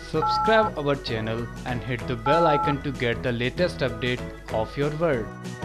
Subscribe our channel and hit the bell icon to get the latest update of your world.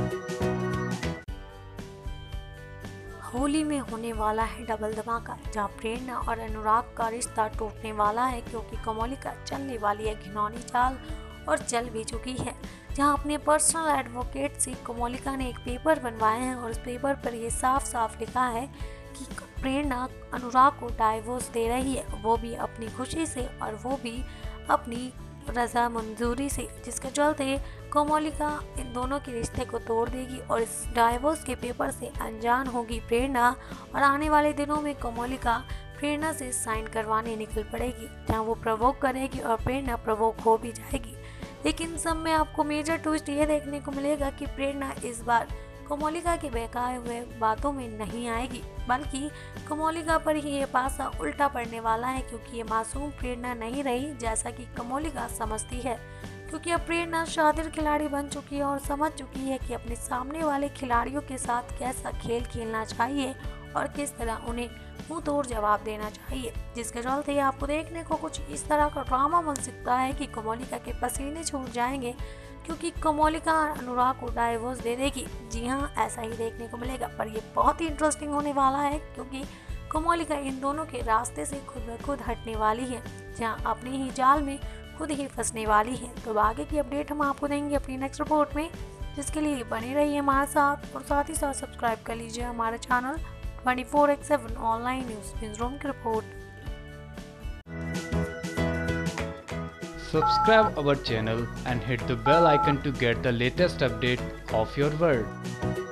Holi में होने वाला है double धमाका, जहां प्रेरणा और अनुराग का रिश्ता टूटने वाला है क्योंकि कोमोलिका चलने वाली है घिनौनी चाल और चल भी चुकी है। जहां अपने पर्सनल एडवोकेट से कोमोलिका ने एक पेपर बनवाया है और उस पेपर पर यह साफ साफ लिखा है कि प्रेरणा अनुराग को डाइवोर्स दे रही है, वो भी अपनी खुशी से और वो भी अपनी रजा मंजूरी से, जिसके चलते कोमोलिका इन दोनों के रिश्ते को तोड़ देगी और इस डाइवोर्स के पेपर से अनजान होगी प्रेरणा। और आने वाले दिनों में कोमोलिका प्रेरणा से साइन करवाने निकल पड़ेगी, जहां वो प्रवोक करेगी और प्रेरणा प्रवोक हो भी जाएगी। लेकिन सब में आपको मेजर ट्विस्ट ये देखने को मिलेगा कि प्रेरणा इस बार कोमोलिका के बहकाए हुए बातों में नहीं आएगी, बल्कि कोमोलिका पर ही ये पासा उल्टा पड़ने वाला है, क्योंकि ये मासूम प्रेरणा नहीं रही जैसा कि कोमोलिका समझती है। क्योंकि अब प्रेरणा शातिर खिलाड़ी बन चुकी है और समझ चुकी है कि अपने सामने वाले खिलाड़ियों के साथ कैसा खेल खेलना चाहिए और किस तरह उन्हें मुंह तोड़ जवाब देना चाहिए, जिसके चलते आपको देखने को कुछ इस तरह का ड्रामा मिल सकता है कि कोमोलिका के पसीने छूट जाएंगे क्योंकि कोमोलिका अनुराग को डाइवोर्स दे देगी। जी हाँ, ऐसा ही देखने को मिलेगा, पर ये बहुत ही इंटरेस्टिंग होने वाला है क्योंकि कोमोलिका इन दोनों के रास्ते से खुद ब खुद हटने वाली है, जहाँ अपने ही जाल में खुद ही फंसने वाली है। तो आगे की अपडेट हम आपको देंगे अपनी नेक्स्ट रिपोर्ट में, जिसके लिए बने रहिए हमारे साथ और साथ ही साथ सब्सक्राइब कर लीजिए हमारे चैनल 24/7 ऑनलाइन न्यूज़ रूम की रिपोर्ट। Subscribe our channel and hit the bell icon to get the latest update of your world.